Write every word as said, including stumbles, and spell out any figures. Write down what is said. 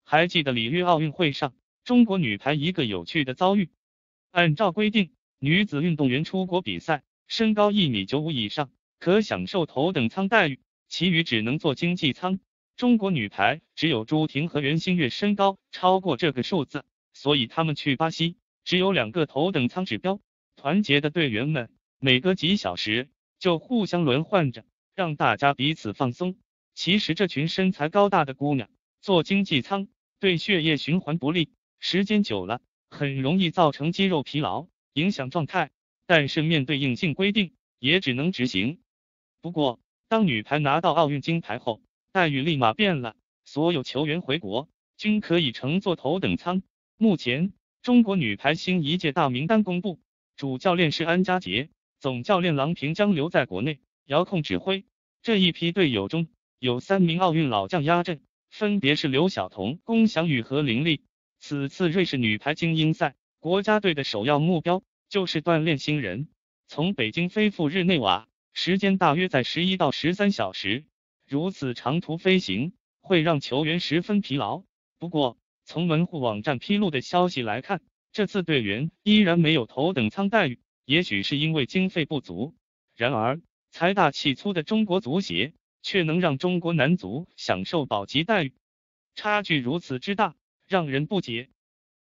还记得里约奥运会上，中国女排一个有趣的遭遇。按照规定，女子运动员出国比赛，身高一米九五以上可享受头等舱待遇，其余只能坐经济舱。中国女排只有朱婷和袁心玥身高超过这个数字，所以他们去巴西只有两个头等舱指标。团结的队员们每隔几小时就互相轮换着，让大家彼此放松。其实这群身材高大的姑娘坐经济舱对血液循环不利，时间久了很容易造成肌肉疲劳，影响状态。但是面对硬性规定，也只能执行。不过，当女排拿到奥运金牌后，待遇立马变了，所有球员回国均可以乘坐头等舱。目前，中国女排新一届大名单公布，主教练是安家杰，总教练郎平将留在国内遥控指挥。这一批队友中有三名奥运老将压阵，分别是刘晓彤、龚翔宇和林丽。此次瑞士女排精英赛，国家队的首要目标就是锻炼新人。从北京飞赴日内瓦，时间大约在十一到十三小时。如此长途飞行会让球员十分疲劳。不过，从门户网站披露的消息来看，这次队员依然没有头等舱待遇，也许是因为经费不足。然而，财大气粗的中国足协却能让中国男足享受保级待遇，差距如此之大，让人不解。